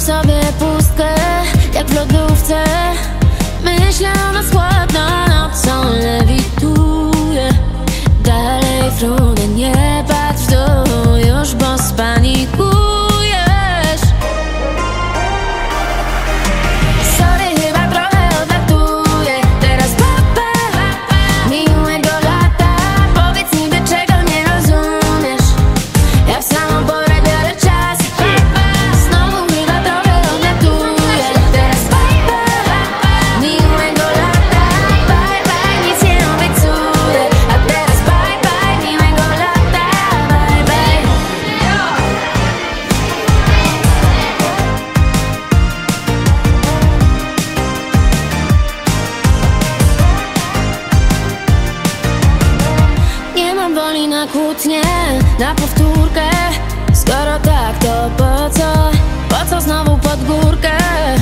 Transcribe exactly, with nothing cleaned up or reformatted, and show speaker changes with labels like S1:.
S1: sobie pustkę, jak w lodówce. Myślę o nas chłodno nocą, lewituję. Dalej frunę, nie patrz w dół już, bo spanikujesz. Sorry, chyba trochę odlatuję. Teraz papa, miłego lata. Powiedz niby, czego nie rozumiesz. Ja w samą porę biorę czas. Znowu chyba trochę odlatuję. Teraz papa, miłego lata. Bye bye, nic nie obiecuję. A teraz bye bye, miłego lata. Bye bye. Nie mam woli na kłótnię, na powtórkę. Skoro tak, to po co? Po co znowu pod górkę?